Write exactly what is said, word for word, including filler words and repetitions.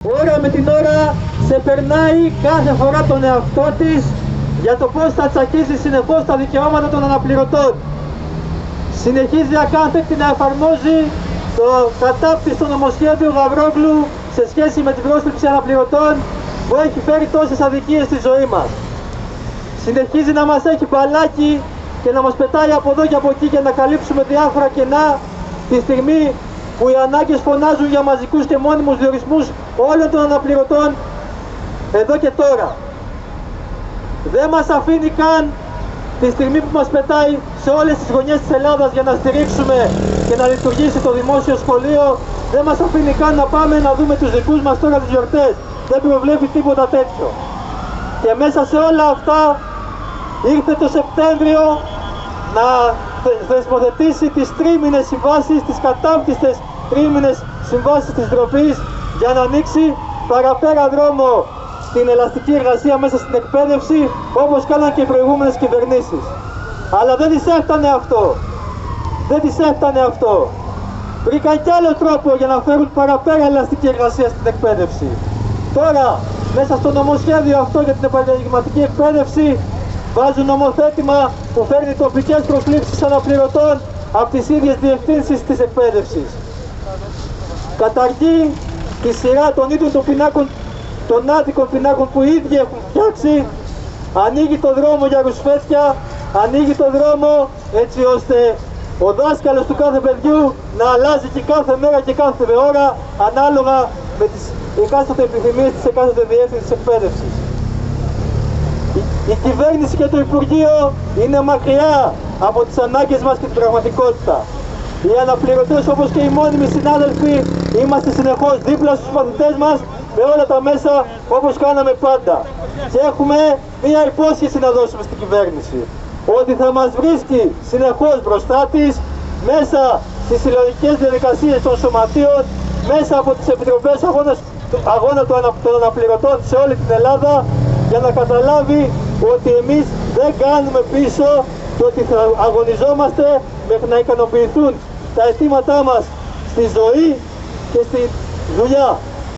Ώρα με την ώρα σε περνάει κάθε φορά τον εαυτό της για το πώς θα τσακίζει συνεχώς τα δικαιώματα των αναπληρωτών. Συνεχίζει ακάθεκτη να εφαρμόζει το κατάπτυστο νομοσχέδιο Γαβρόγλου σε σχέση με την πρόσληψη αναπληρωτών που έχει φέρει τόσες αδικίες στη ζωή μας. Συνεχίζει να μας έχει μπαλάκι και να μας πετάει από εδώ και από εκεί για να καλύψουμε διάφορα κενά τη στιγμή που οι ανάγκες φωνάζουν για μαζικούς και μόνιμους διορισμούς όλων των αναπληρωτών εδώ και τώρα. Δεν μας αφήνει καν τη στιγμή που μας πετάει σε όλες τις γωνιές της Ελλάδας για να στηρίξουμε και να λειτουργήσει το δημόσιο σχολείο. Δεν μας αφήνει καν να πάμε να δούμε τους δικούς μας τώρα τις γιορτές. Δεν προβλέπει τίποτα τέτοιο. Και μέσα σε όλα αυτά ήρθε το Σεπτέμβριο να θεσμοθετήσει τις τρίμηνες συμβάσεις, τις κατάπτυστες τρίμηνες συμβάσεις της ντροπής για να ανοίξει παραπέρα δρόμο στην ελαστική εργασία μέσα στην εκπαίδευση, όπως κάναν και οι προηγούμενες κυβερνήσεις. Αλλά δεν τις έφτανε αυτό. Δεν τις έφτανε αυτό. Βρήκαν κι άλλο τρόπο για να φέρουν παραπέρα ελαστική εργασία στην εκπαίδευση. Τώρα, μέσα στο νομοσχέδιο αυτό για την επαγγελματική εκπαίδευση, βάζουν νομοθέτημα που φέρνει τοπικές προσλήψεις αναπληρωτών από τις ίδιες διευθύνσεις της εκπαίδευσης. Καταργεί τη σειρά των ίδιων των πινάκων, των άδικων πινάκων που οι ίδιοι έχουν φτιάξει, ανοίγει το δρόμο για ρουσφέτια, ανοίγει το δρόμο έτσι ώστε ο δάσκαλος του κάθε παιδιού να αλλάζει και κάθε μέρα και κάθε ώρα ανάλογα με τις εκάστοτε επιθυμίες της εκάστοτε διεύθυνσης εκπαίδευσης. Η, η κυβέρνηση και το Υπουργείο είναι μακριά από τις ανάγκες μας και την πραγματικότητα. Οι αναπληρωτές όπως και οι μόνιμοι συνάδελφοι είμαστε συνεχώς δίπλα στους μαθητές μας με όλα τα μέσα όπως κάναμε πάντα. Και έχουμε μία υπόσχεση να δώσουμε στην κυβέρνηση, ότι θα μας βρίσκει συνεχώς μπροστά της μέσα στις συλλογικές διαδικασίες των σωματείων, μέσα από τις επιτροπές αγώνας, αγώνα των αναπληρωτών σε όλη την Ελλάδα, για να καταλάβει ότι εμείς δεν κάνουμε πίσω και ότι θα αγωνιζόμαστε μέχρι να ικανοποιηθούν τα αιτήματά μας στη ζωή και στη δουλειά.